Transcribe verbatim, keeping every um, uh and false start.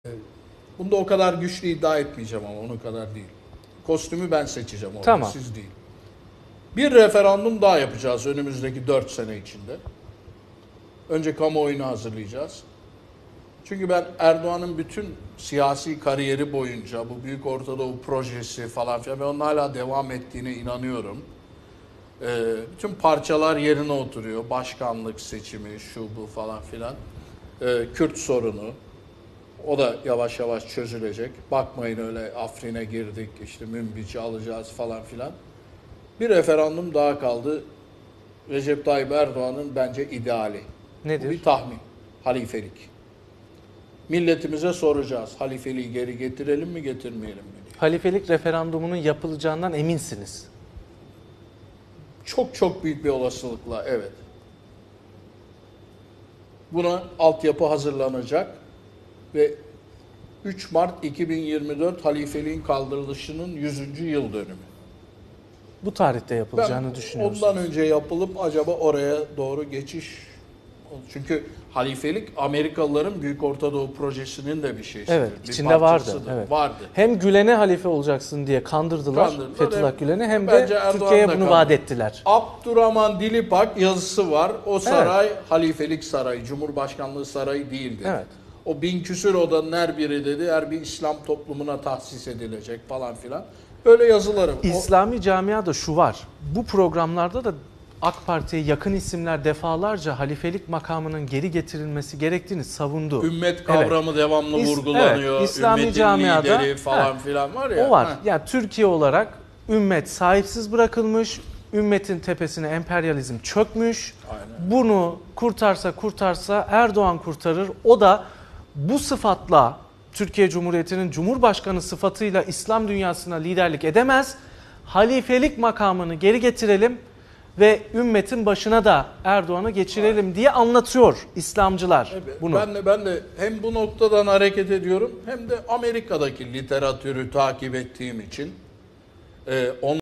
Bunda o kadar güçlü iddia etmeyeceğim ama onun kadar değil. Kostümü ben seçeceğim orada, Tamam. siz değil. Bir referandum daha yapacağız önümüzdeki dört sene içinde. Önce kamuoyunu hazırlayacağız. Çünkü ben Erdoğan'ın bütün siyasi kariyeri boyunca bu Büyük Orta Doğu projesi falan filan ve onun hala devam ettiğine inanıyorum. Ee, bütün parçalar yerine oturuyor. Başkanlık seçimi, şu bu falan filan. Ee, Kürt sorunu. O da yavaş yavaş çözülecek. Bakmayın öyle Afrin'e girdik, işte Münbiç'i alacağız falan filan. Bir referandum daha kaldı. Recep Tayyip Erdoğan'ın bence ideali. Nedir? Bu bir tahmin. Halifelik. Milletimize soracağız. Halifeliği geri getirelim mi, getirmeyelim mi diye. Halifelik referandumunun yapılacağından eminsiniz. Çok çok büyük bir olasılıkla evet. Buna altyapı hazırlanacak ve üç Mart iki bin yirmi dört halifeliğin kaldırılışının yüzüncü yıl dönümü. Bu tarihte yapılacağını Ben düşünüyorsunuz. ondan önce yapılıp acaba oraya doğru geçiş... Çünkü halifelik Amerikalıların Büyük Orta Doğu projesinin de bir şeysidir. Evet, bir içinde vardı. parçasıdır. Evet. Vardı. Hem Gülen'e halife olacaksın diye kandırdılar, Kandırdılar, Fethullah hem- Gülen'i, hem bence de Erdoğan Türkiye'ye da bunu kandırdı. vaat ettiler. Abdurrahman Dilipak yazısı var. O saray halifelik sarayı, Cumhurbaşkanlığı sarayı değil dedi. Evet. O bin küsür odanın her biri dedi, her bir İslam toplumuna tahsis edilecek falan filan. Böyle yazıları. O- İslami camiada şu var. Bu programlarda da AK Parti'ye yakın isimler defalarca halifelik makamının geri getirilmesi gerektiğini savundu. Ümmet kavramı Evet. devamlı İs- vurgulanıyor. evet, İslami Ümmetin camiada lideri falan he, filan var ya. o var. Heh. Yani Türkiye olarak ümmet sahipsiz bırakılmış, ümmetin tepesine emperyalizm çökmüş. Aynen. Bunu kurtarsa kurtarsa Erdoğan kurtarır. O da bu sıfatla Türkiye Cumhuriyeti'nin Cumhurbaşkanı sıfatıyla İslam dünyasına liderlik edemez. Halifelik makamını geri getirelim ve ümmetin başına da Erdoğan'ı geçirelim diye anlatıyor İslamcılar bunu. Ben de ben de hem bu noktadan hareket ediyorum hem de Amerika'daki literatürü takip ettiğim için e,